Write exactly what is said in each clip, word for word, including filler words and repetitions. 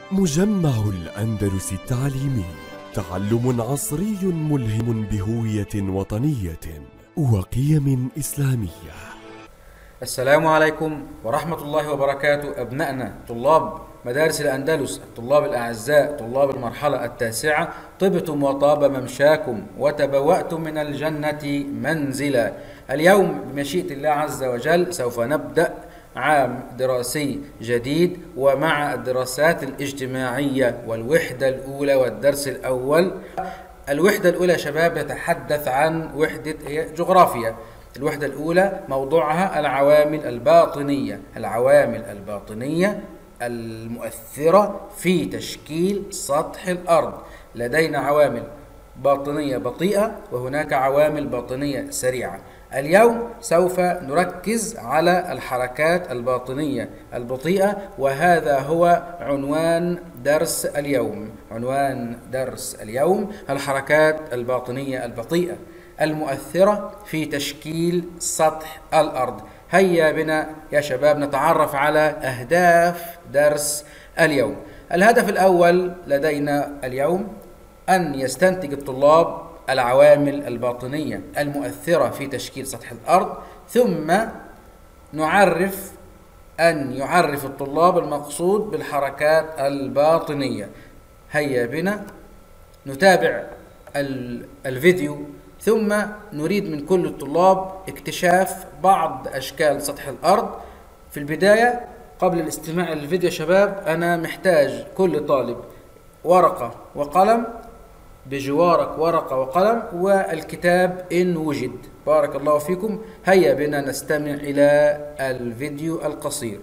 مجمع الأندلس التعليمي، تعلم عصري ملهم بهوية وطنية وقيم إسلامية. السلام عليكم ورحمة الله وبركاته. أبنائنا طلاب مدارس الأندلس، الطلاب الأعزاء، طلاب المرحلة التاسعة، طبتم وطاب ممشاكم وتبوأتم من الجنة منزلا. اليوم بمشيئة الله عز وجل سوف نبدأ عام دراسي جديد ومع الدراسات الاجتماعية والوحدة الأولى والدرس الأول. الوحدة الأولى شباب يتحدث عن وحدة جغرافيا. الوحدة الأولى موضوعها العوامل الباطنية، العوامل الباطنية المؤثرة في تشكيل سطح الأرض. لدينا عوامل باطنية بطيئة وهناك عوامل باطنية سريعة. اليوم سوف نركز على الحركات الباطنية البطيئة، وهذا هو عنوان درس اليوم. عنوان درس اليوم الحركات الباطنية البطيئة المؤثرة في تشكيل سطح الأرض. هيا بنا يا شباب نتعرف على أهداف درس اليوم. الهدف الأول لدينا اليوم أن يستنتج الطلاب العوامل الباطنية المؤثرة في تشكيل سطح الأرض، ثم نعرف أن يعرف الطلاب المقصود بالحركات الباطنية. هيا بنا نتابع الفيديو، ثم نريد من كل الطلاب اكتشاف بعض أشكال سطح الأرض. في البداية قبل الاستماع للفيديو شباب أنا محتاج كل طالب ورقة وقلم، بجوارك ورقة وقلم والكتاب إن وجد. بارك الله فيكم. هيا بنا نستمع إلى الفيديو القصير.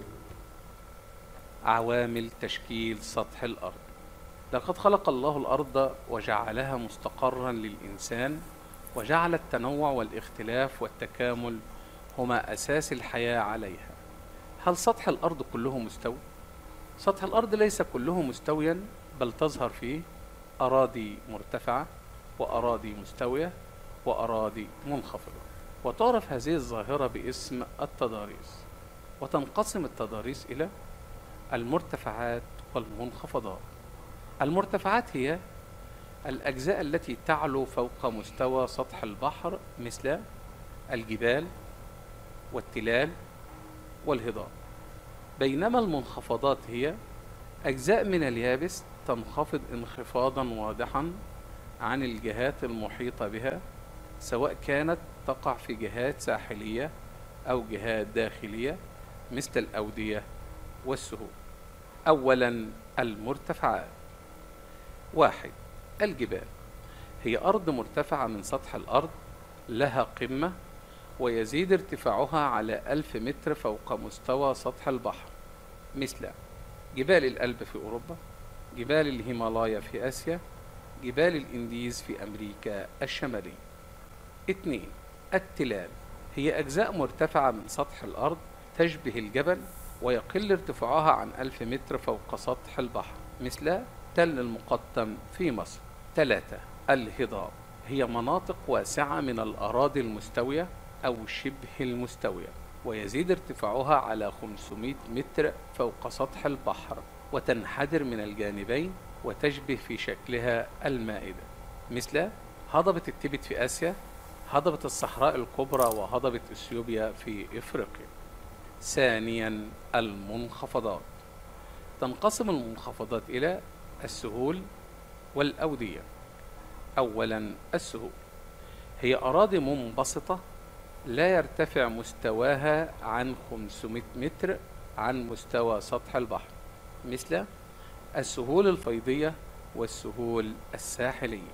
عوامل تشكيل سطح الأرض. لقد خلق الله الأرض وجعلها مستقرا للإنسان، وجعل التنوع والاختلاف والتكامل هما أساس الحياة عليها. هل سطح الأرض كله مستوي؟ سطح الأرض ليس كله مستويا، بل تظهر فيه أراضي مرتفعة وأراضي مستوية وأراضي منخفضة، وتعرف هذه الظاهرة باسم التضاريس. وتنقسم التضاريس إلى المرتفعات والمنخفضات. المرتفعات هي الأجزاء التي تعلو فوق مستوى سطح البحر مثل الجبال والتلال والهضاب، بينما المنخفضات هي أجزاء من اليابس تنخفض انخفاضا واضحا عن الجهات المحيطة بها، سواء كانت تقع في جهات ساحلية أو جهات داخلية مثل الأودية والسهول. أولا المرتفعات. واحد، الجبال هي أرض مرتفعة من سطح الأرض، لها قمة ويزيد ارتفاعها على ألف متر فوق مستوى سطح البحر، مثل جبال الألب في أوروبا، جبال الهيمالايا في آسيا، جبال الإنديز في أمريكا الشمالية. اثنين، التلال هي أجزاء مرتفعة من سطح الأرض تشبه الجبل، ويقل ارتفاعها عن ألف متر فوق سطح البحر، مثل تل المقطم في مصر. ثلاثة، الهضاب هي مناطق واسعة من الأراضي المستوية أو شبه المستوية، ويزيد ارتفاعها على خمسمائة متر فوق سطح البحر، وتنحدر من الجانبين وتشبه في شكلها المائدة، مثل هضبة التبت في آسيا، هضبة الصحراء الكبرى، وهضبة إثيوبيا في إفريقيا. ثانيا المنخفضات. تنقسم المنخفضات إلى السهول والأودية. أولا السهول هي أراضي منبسطة لا يرتفع مستواها عن خمسمائة متر عن مستوى سطح البحر، مثل السهول الفيضية والسهول الساحلية.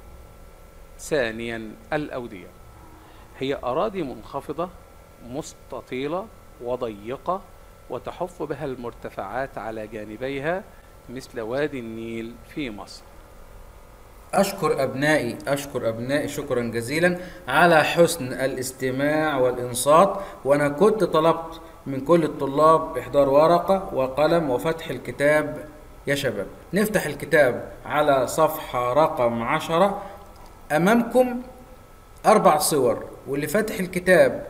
ثانيا الأودية هي أراضي منخفضة مستطيلة وضيقة وتحف بها المرتفعات على جانبيها، مثل وادي النيل في مصر. أشكر أبنائي أشكر أبنائي شكرا جزيلا على حسن الاستماع والإنصات. وأنا كنت طلبت من كل الطلاب إحضار ورقة وقلم وفتح الكتاب. يا شباب نفتح الكتاب على صفحة رقم عشرة. أمامكم أربع صور، واللي فتح الكتاب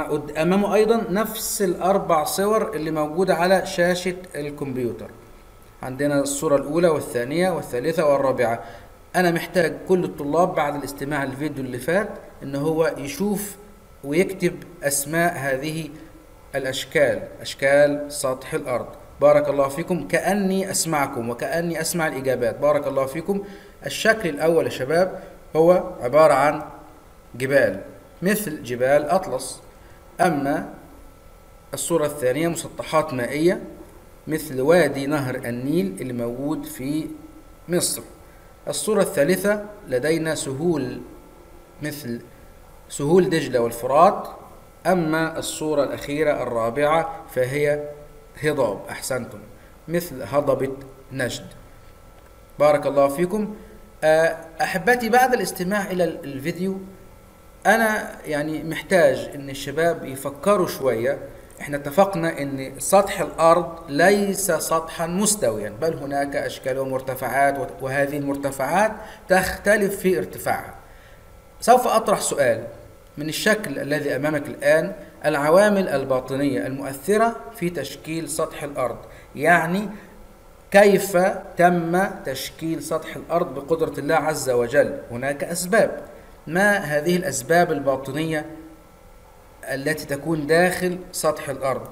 أمامه أيضا نفس الأربع صور اللي موجودة على شاشة الكمبيوتر. عندنا الصورة الأولى والثانية والثالثة والرابعة. أنا محتاج كل الطلاب بعد الاستماع للفيديو اللي فات إن هو يشوف ويكتب أسماء هذه الأشكال، أشكال سطح الأرض. بارك الله فيكم، كأني أسمعكم وكأني أسمع الإجابات. بارك الله فيكم. الشكل الأول يا شباب هو عبارة عن جبال مثل جبال أطلس. أما الصورة الثانية مسطحات مائية مثل وادي نهر النيل اللي موجود في مصر. الصورة الثالثة لدينا سهول مثل سهول دجلة والفرات. أما الصورة الأخيرة الرابعة فهي هضاب، أحسنتم، مثل هضبة نجد. بارك الله فيكم. أحبتي، بعد الاستماع إلى الفيديو أنا يعني محتاج إن الشباب يفكروا شوية. إحنا اتفقنا إن سطح الأرض ليس سطحا مستويا، بل هناك أشكال ومرتفعات، وهذه المرتفعات تختلف في ارتفاعها. سوف أطرح سؤال من الشكل الذي أمامك الآن: العوامل الباطنية المؤثرة في تشكيل سطح الأرض، يعني كيف تم تشكيل سطح الأرض بقدرة الله عز وجل؟ هناك أسباب. ما هذه الأسباب الباطنية التي تكون داخل سطح الأرض؟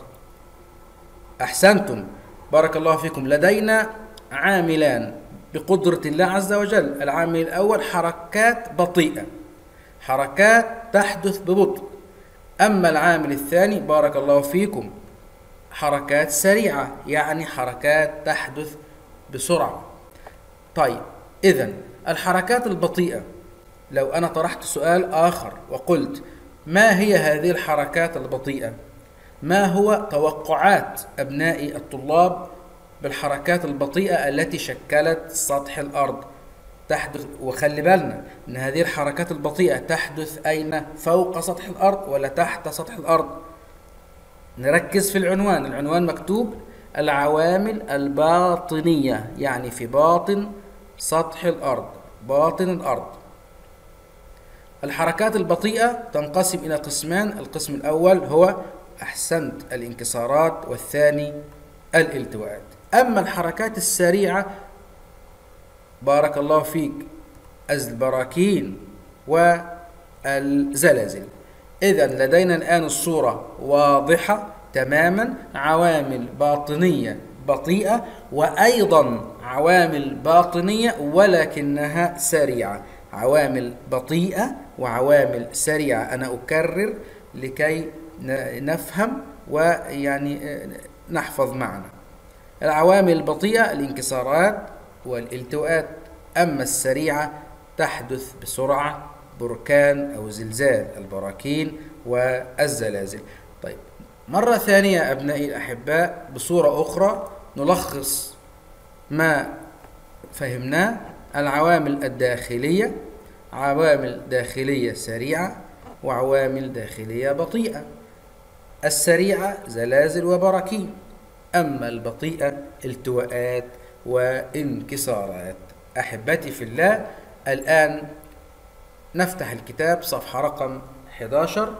أحسنتم، بارك الله فيكم. لدينا عاملان بقدرة الله عز وجل. العامل الأول حركات بطيئة، حركات تحدث ببطء. أما العامل الثاني بارك الله فيكم حركات سريعة، يعني حركات تحدث بسرعة. طيب، إذن الحركات البطيئة، لو أنا طرحت سؤال آخر وقلت ما هي هذه الحركات البطيئة؟ ما هو توقعات أبنائي الطلاب بالحركات البطيئة التي شكلت سطح الأرض؟ تحدث، وخلي بالنا أن هذه الحركات البطيئة تحدث أين؟ فوق سطح الأرض ولا تحت سطح الأرض؟ نركز في العنوان. العنوان مكتوب العوامل الباطنية، يعني في باطن سطح الأرض، باطن الأرض. الحركات البطيئة تنقسم إلى قسمان. القسم الأول هو أحسنت الانكسارات، والثاني الالتواءات. أما الحركات السريعة بارك الله فيك البراكين والزلازل. إذن لدينا الآن الصورة واضحة تماما: عوامل باطنية بطيئة، وأيضا عوامل باطنية ولكنها سريعة. عوامل بطيئة وعوامل سريعة. أنا أكرر لكي نفهم ويعني نحفظ معنا. العوامل البطيئة الانكسارات والالتواءات، أما السريعة تحدث بسرعة، بركان أو زلزال، البراكين والزلازل. طيب، مرة ثانية أبنائي الأحباء بصورة أخرى نلخص ما فهمناه. العوامل الداخلية: عوامل داخلية سريعة وعوامل داخلية بطيئة. السريعة زلازل وبراكين، أما البطيئة التواءات وانكسارات. أحبتي في الله، الآن نفتح الكتاب صفحة رقم أحد عشر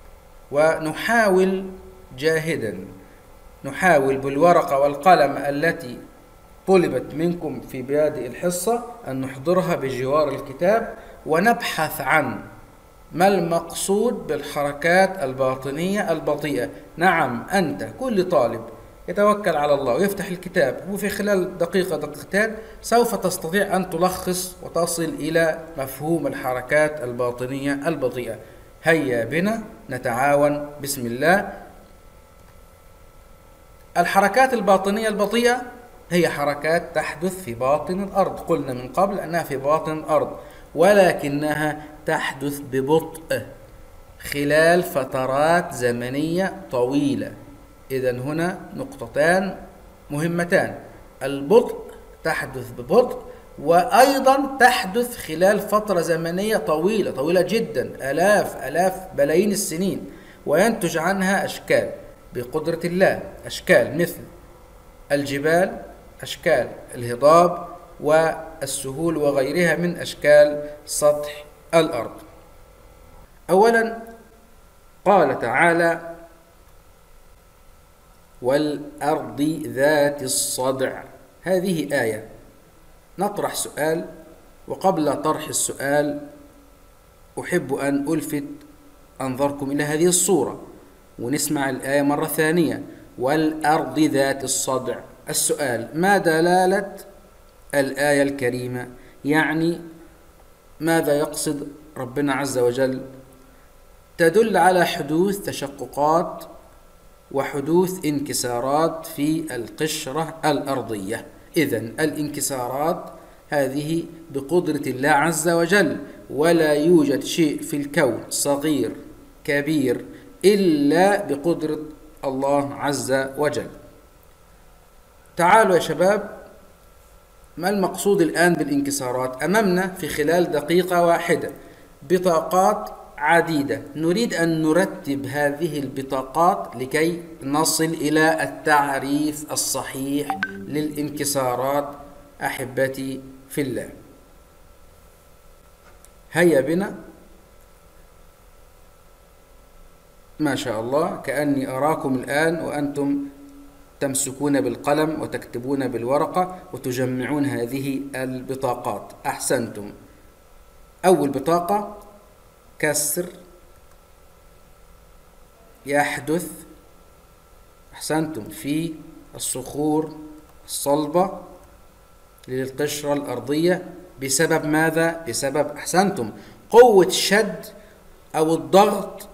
ونحاول جاهدا، نحاول بالورقة والقلم التي طلبت منكم في بادئ الحصة أن نحضرها بجوار الكتاب، ونبحث عن ما المقصود بالحركات الباطنية البطيئة. نعم، أنت كل طالب يتوكل على الله ويفتح الكتاب، وفي خلال دقيقة دقيقتين سوف تستطيع أن تلخص وتصل إلى مفهوم الحركات الباطنية البطيئة. هيا بنا نتعاون بسم الله. الحركات الباطنية البطيئة هي حركات تحدث في باطن الأرض. قلنا من قبل أنها في باطن الأرض، ولكنها تحدث ببطء خلال فترات زمنية طويلة. إذن هنا نقطتان مهمتان: البطء، تحدث ببطء، وأيضا تحدث خلال فترة زمنية طويلة طويلة جدا، آلاف آلاف بلايين السنين، وينتج عنها أشكال بقدرة الله. أشكال مثل الجبال، أشكال الهضاب والسهول وغيرها من أشكال سطح الأرض. أولا قال تعالى: والأرض ذات الصدع. هذه آية. نطرح سؤال، وقبل طرح السؤال أحب أن ألفت أنظركم إلى هذه الصورة ونسمع الآية مرة ثانية. والأرض ذات الصدع. السؤال: ما دلالة الآية الكريمة؟ يعني ماذا يقصد ربنا عز وجل؟ تدل على حدوث تشققات وحدوث انكسارات في القشرة الأرضية. إذن الانكسارات هذه بقدرة الله عز وجل، ولا يوجد شيء في الكون صغير كبير إلا بقدرة الله عز وجل. تعالوا يا شباب، ما المقصود الآن بالانكسارات؟ أمامنا في خلال دقيقة واحدة بطاقات عديدة، نريد أن نرتب هذه البطاقات لكي نصل إلى التعريف الصحيح للانكسارات. أحبتي في الله، هيا بنا. ما شاء الله، كأني أراكم الآن وأنتم تمسكون بالقلم وتكتبون بالورقة وتجمعون هذه البطاقات. أحسنتم. أول بطاقة: كسر يحدث، أحسنتم، في الصخور الصلبة للقشرة الأرضية بسبب ماذا؟ بسبب، أحسنتم، قوة الشد أو الضغط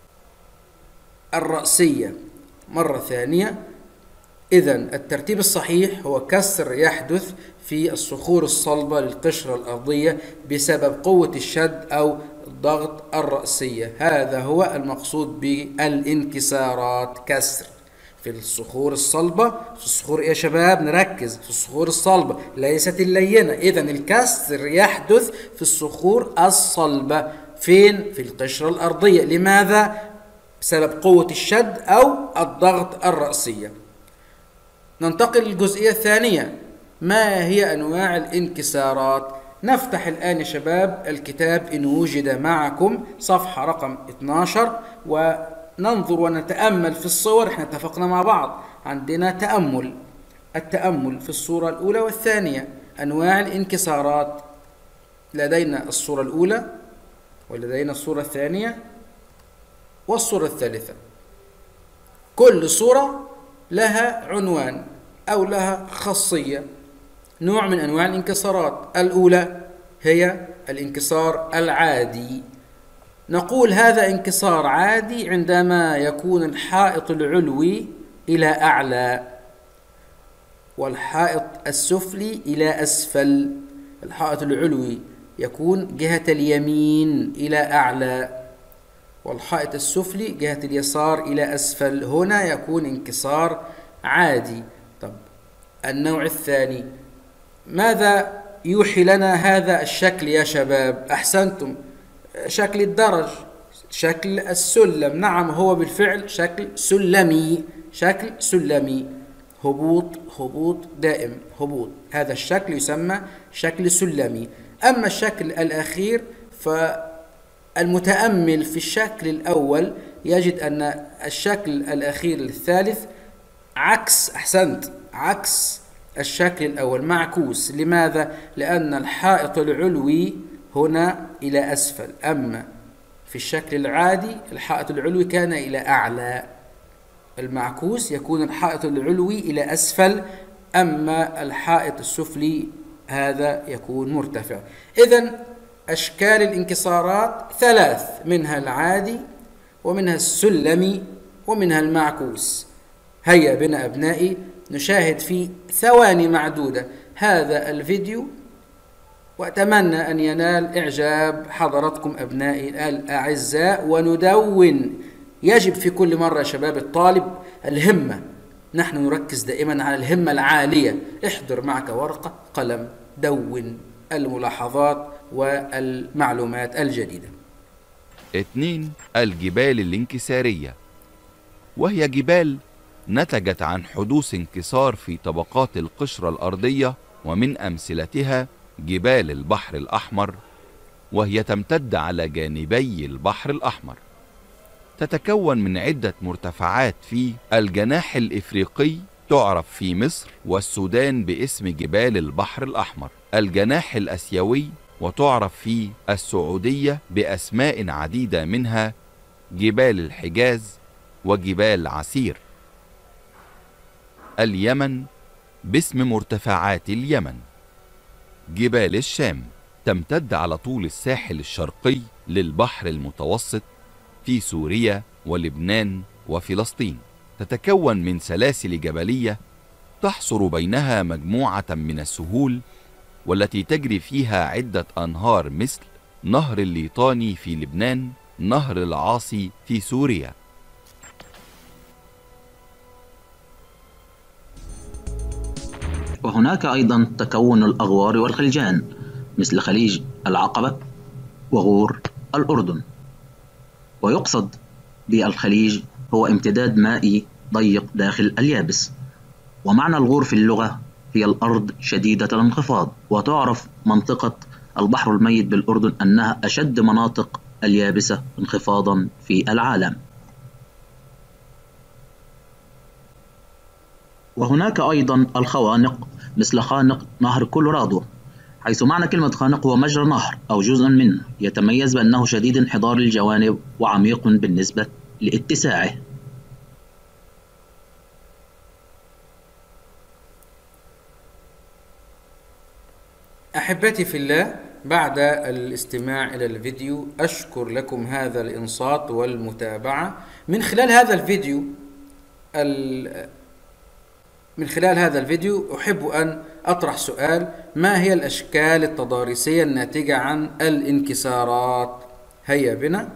الرأسية. مرة ثانية، إذن الترتيب الصحيح هو كسر يحدث في الصخور الصلبة للقشرة الأرضية بسبب قوة الشد أو الضغط الرأسية. هذا هو المقصود بالانكسارات، كسر في الصخور الصلبة. في الصخور يا شباب، نركز، في الصخور الصلبة ليست اللينة. إذن الكسر يحدث في الصخور الصلبة. فين؟ في القشرة الأرضية. لماذا؟ بسبب قوة الشد أو الضغط الرأسية. ننتقل للجزئية الثانية: ما هي أنواع الانكسارات؟ نفتح الآن يا شباب الكتاب إن وجد معكم صفحة رقم اثني عشر وننظر ونتأمل في الصور. احنا اتفقنا مع بعض عندنا تأمل، التأمل في الصورة الأولى والثانية. أنواع الانكسارات: لدينا الصورة الأولى ولدينا الصورة الثانية والصورة الثالثة. كل صورة لها عنوان أو لها خاصية، نوع من أنواع الانكسارات. الأولى هي الانكسار العادي. نقول هذا انكسار عادي عندما يكون الحائط العلوي إلى أعلى والحائط السفلي إلى أسفل. الحائط العلوي يكون جهة اليمين إلى أعلى، والحائط السفلي جهة اليسار إلى أسفل. هنا يكون انكسار عادي. طب النوع الثاني، ماذا يوحي لنا هذا الشكل يا شباب؟ أحسنتم، شكل الدرج، شكل السلم. نعم، هو بالفعل شكل سلمي، شكل سلمي، هبوط هبوط دائم، هبوط. هذا الشكل يسمى شكل سلمي. أما الشكل الأخير فالمتأمل في الشكل الأول يجد أن الشكل الأخير الثالث عكس، أحسنت، عكس الشكل الأول، معكوس. لماذا؟ لأن الحائط العلوي هنا إلى أسفل، أما في الشكل العادي الحائط العلوي كان إلى أعلى. المعكوس يكون الحائط العلوي إلى أسفل، أما الحائط السفلي هذا يكون مرتفع. إذن أشكال الانكسارات ثلاث، منها العادي ومنها السلمي ومنها المعكوس. هيا بنا أبنائي نشاهد في ثواني معدودة هذا الفيديو، وأتمنى أن ينال إعجاب حضراتكم أبنائي الأعزاء. وندون، يجب في كل مرة يا شباب الطالب الهمة، نحن نركز دائما على الهمة العالية. احضر معك ورقة قلم، دون الملاحظات والمعلومات الجديدة. اثنين، الجبال الانكسارية، وهي جبال نتجت عن حدوث انكسار في طبقات القشرة الأرضية، ومن أمثلتها جبال البحر الأحمر، وهي تمتد على جانبي البحر الأحمر. تتكون من عدة مرتفعات في الجناح الإفريقي تعرف في مصر والسودان باسم جبال البحر الأحمر. الجناح الآسيوي وتعرف في السعودية بأسماء عديدة منها جبال الحجاز وجبال عسير. اليمن باسم مرتفعات اليمن. جبال الشام تمتد على طول الساحل الشرقي للبحر المتوسط في سوريا ولبنان وفلسطين. تتكون من سلاسل جبلية تحصر بينها مجموعة من السهول، والتي تجري فيها عدة أنهار مثل نهر الليطاني في لبنان، نهر العاصي في سوريا. وهناك أيضا تكون الأغوار والخلجان مثل خليج العقبة وغور الأردن. ويقصد بالخليج هو امتداد مائي ضيق داخل اليابس. ومعنى الغور في اللغة هي الأرض شديدة الانخفاض. وتعرف منطقة البحر الميت بالأردن أنها أشد مناطق اليابسة انخفاضا في العالم. وهناك أيضا الخوانق مثل خانق نهر كولورادو، حيث معنى كلمة خانق هو مجرى نهر أو جزء منه، يتميز بأنه شديد انحدار الجوانب وعميق بالنسبة لاتساعه. أحبتي في الله، بعد الاستماع إلى الفيديو أشكر لكم هذا الإنصات والمتابعة. من خلال هذا الفيديو من خلال هذا الفيديو أحب أن أطرح سؤال: ما هي الأشكال التضاريسية الناتجة عن الانكسارات؟ هيا بنا.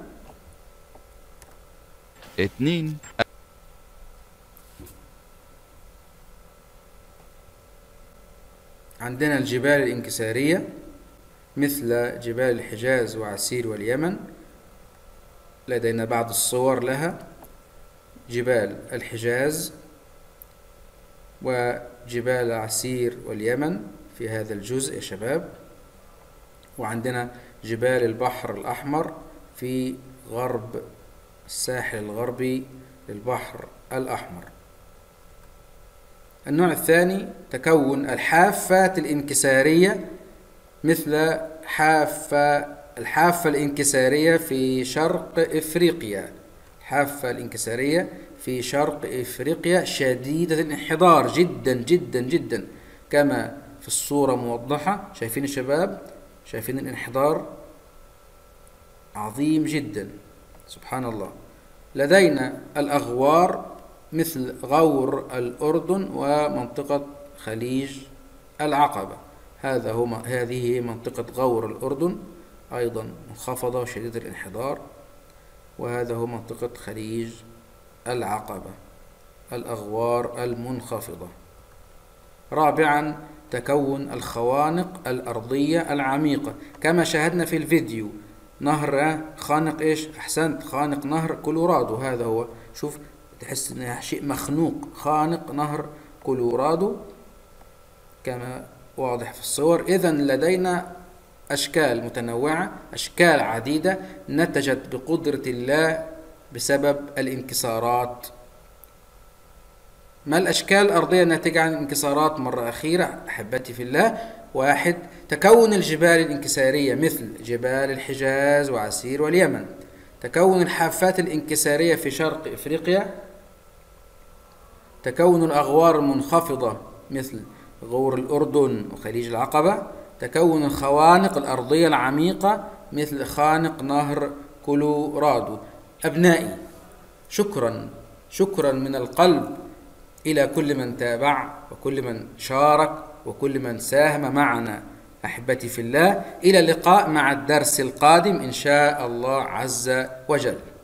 اتنين عندنا الجبال الانكسارية مثل جبال الحجاز وعسير واليمن، لدينا بعض الصور لها. جبال الحجاز وجبال عسير واليمن في هذا الجزء يا شباب. وعندنا جبال البحر الأحمر في غرب الساحل الغربي للبحر الأحمر. النوع الثاني تكون الحافات الانكسارية مثل حافة الحافة الانكسارية في شرق إفريقيا. الحافة الانكسارية في شرق إفريقيا شديدة الانحدار جدا جدا جدا، كما في الصورة موضحة. شايفين الشباب؟ شايفين الانحدار عظيم جدا، سبحان الله. لدينا الأغوار مثل غور الأردن ومنطقة خليج العقبة. هذا هو هذه منطقة غور الأردن، أيضا منخفضة وشديدة الانحدار. وهذا هو منطقة خليج العقبة، الأغوار المنخفضة. رابعا تكون الخوانق الأرضية العميقة كما شاهدنا في الفيديو. نهر خانق إيش؟ أحسنت، خانق نهر كولورادو. هذا هو، شوف تحس إنه شيء مخنوق. خانق نهر كولورادو كما واضح في الصور. إذن لدينا أشكال متنوعة، أشكال عديدة نتجت بقدرة الله بسبب الانكسارات. ما الأشكال الأرضية الناتجة عن الانكسارات؟ مرة أخيرة أحبتي في الله: واحد، تكون الجبال الانكسارية مثل جبال الحجاز وعسير واليمن. تكون الحافات الانكسارية في شرق إفريقيا. تكون الأغوار المنخفضة مثل غور الأردن وخليج العقبة. تكون الخوانق الأرضية العميقة مثل خانق نهر كولورادو. أبنائي، شكرا شكرا من القلب إلى كل من تابع وكل من شارك وكل من ساهم معنا. أحبتي في الله، إلى اللقاء مع الدرس القادم إن شاء الله عز وجل.